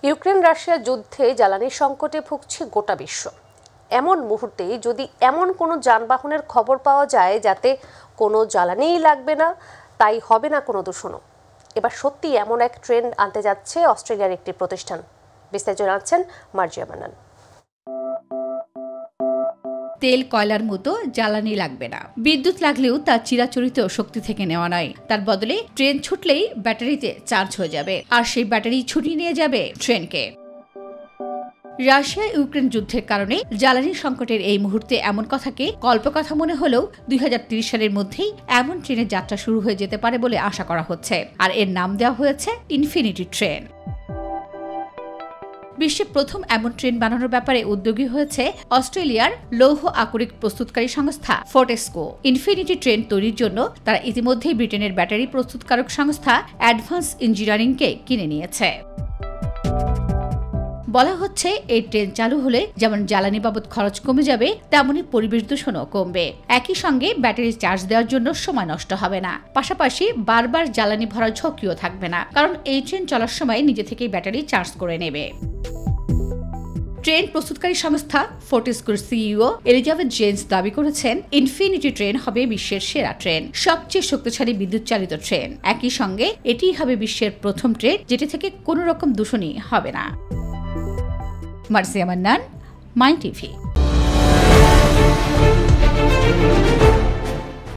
Ukraine Russia যুদ্ধে জ্বালানি সংকটে ভুগছে গোটা বিশ্ব। এমন মুহূর্তে যদি এমন কোনো যানবাহনের খবর পাওয়া যায় যাতে কোনো জ্বালানিই লাগবে না, তাই হবে না কোনো দূষণও। এবার সত্যি এমন এক ট্রেন্ড আনতে যাচ্ছে অস্ট্রেলিয়ার একটি প্রতিষ্ঠান। বিস্তারিত জানাচ্ছেন মার্জিয়া মান্নান। তেল কয়লার মতো জ্বালানি লাগবে না, বিদ্যুৎ লাগলেও তা চিরাচরিত শক্তি থেকে নেওয়া নয়। তার বদলে ট্রেন ছুটলেই ব্যাটারিতে চার্জ হয়ে যাবে, আর সেই ব্যাটারি ছুটিয়ে নিয়ে যাবে ট্রেনকে। রাশিয়া ইউক্রেন যুদ্ধের কারণে জ্বালানি সংকটের এই মুহূর্তে এমন কথাকে কল্পকথা মনে হলেও 2030 সালের মধ্যেই এমন ট্রেনের যাত্রা শুরু হয়ে যেতে পারে বলে আশা করা হচ্ছে, আর এর নাম দেওয়া হয়েছে ইনফিনিটি ট্রেন। বিশ্বে প্রথম এমন ট্রেন বানানোর ব্যাপারে উদ্যোগী হয়েছে অস্ট্রেলিয়ার লৌহ আকরিক প্রস্তুতকারী সংস্থা ফোর্টেসকো। ইনফিনিটি ট্রেন তৈরির জন্য তারা ইতিমধ্যেই ব্রিটেনের ব্যাটারি প্রস্তুতকারক সংস্থা অ্যাডভান্স ইঞ্জিনিয়ারিংকে কিনে নিয়েছে। বলা হচ্ছে এই ট্রেন চালু হলে যেমন জ্বালানি বাবদ খরচ কমে যাবে, তেমনি পরিবেশ দূষণও কমবে। একই সঙ্গে ব্যাটারি চার্জ দেওয়ার জন্য সময় নষ্ট হবে না, পাশাপাশি বারবার জ্বালানি ভরার ঝক্কিও থাকবে না, কারণ এই ট্রেন চলার সময় নিজে থেকেই ব্যাটারি চার্জ করে নেবে। ট্রেন প্রস্তুতকারী সংস্থা ফোর্টেসকোর সিইও এলিজাবেথ জেন্স দাবি করেছেন, ইনফিনিটি ট্রেন হবে বিশ্বের সেরা ট্রেন, সবচেয়ে শক্তিশালী বিদ্যুৎ চালিত ট্রেন। একই সঙ্গে এটিই হবে বিশ্বের প্রথম ট্রেন যেটি থেকে কোনো রকম দূষণই হবে না। মার্জিয়া মান্নান, মাইটিভি।